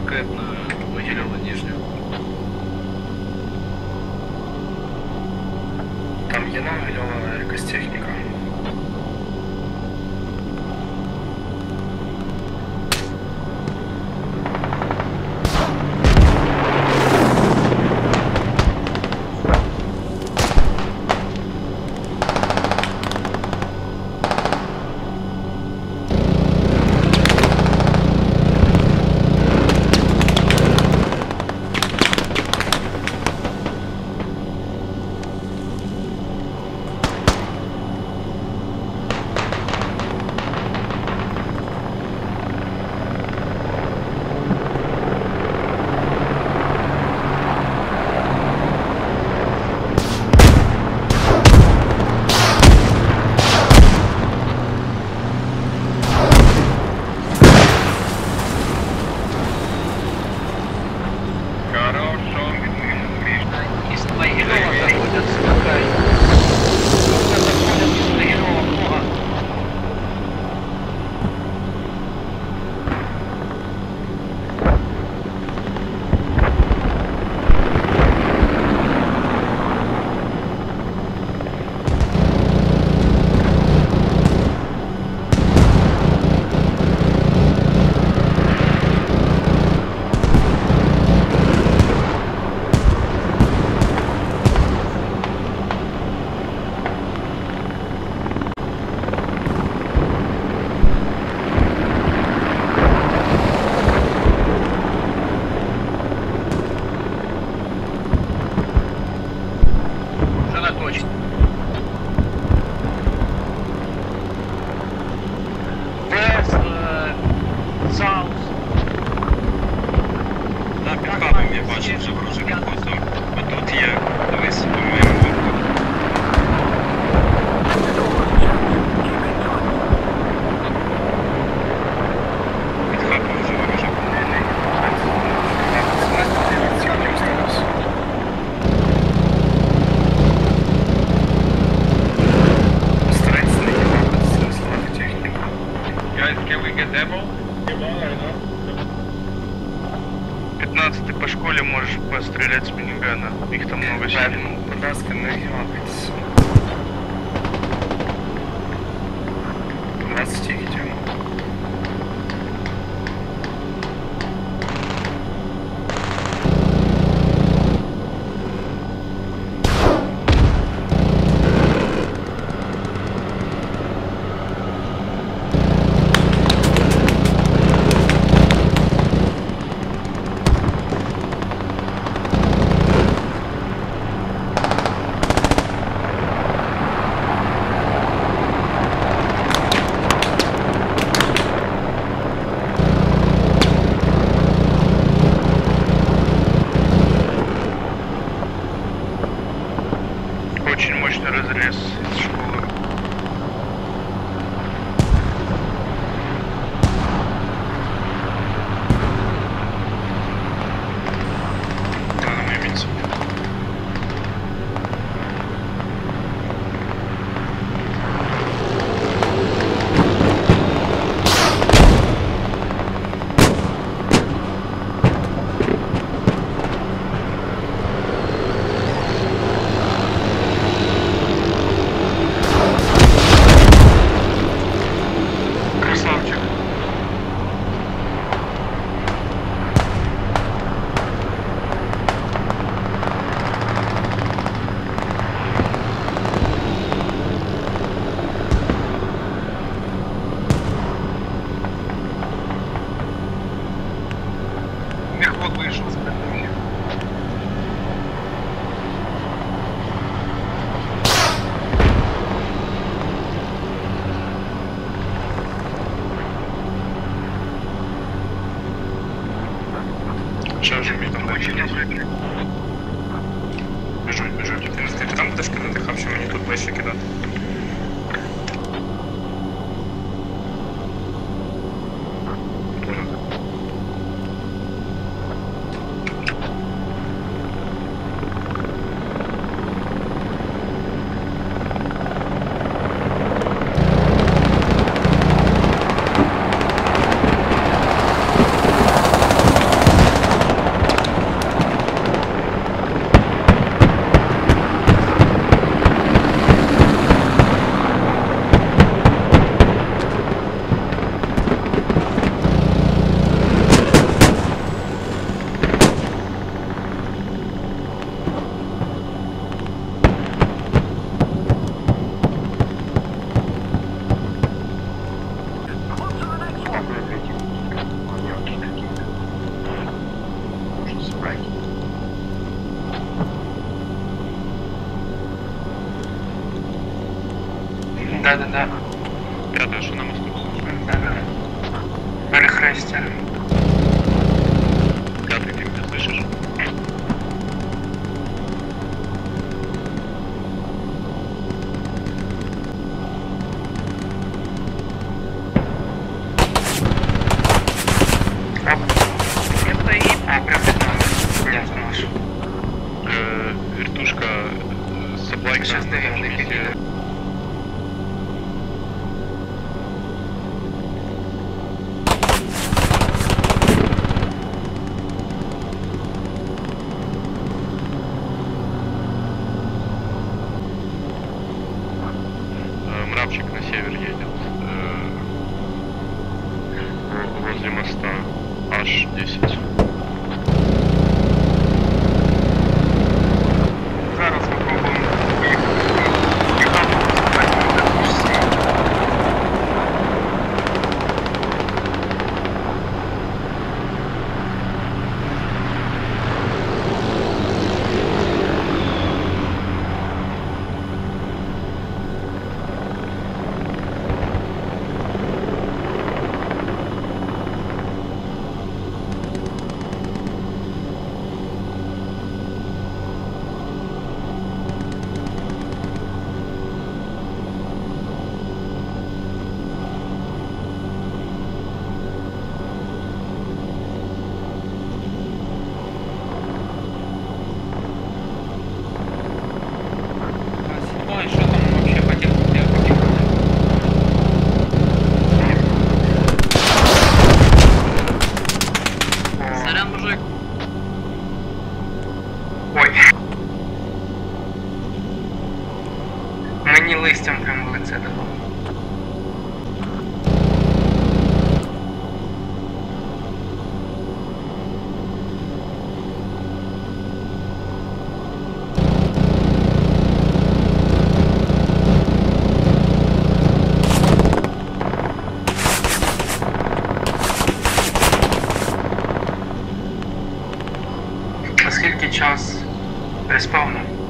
конкретно виділили нижню? Там є навільова якась техніка. По школе можешь пострелять с минигана. Их там много сидит. Подрасканных 20 идем. Очень мощный разрез из школы. Да, на моем месте. Що вже мій там бачить? Біжуть. Ти там будеш кидати хаб, що мені тут ближче кидати? Да-да-да. П'яте, що на мосту? Да-да. Перехрестя. П'ятий, ти мене слышиш? А, прям під нами. Понятно, наш. Вертушка, саплайка. Щас дивимося, не підійде. Мравчик на север едет. Возле моста. H10. Зараз попробуємо їхати, запустити. Ой, что там вообще по технике? Сорян, мужик. Ой. Мені листям прямо в лице дало. А скільки час респавну?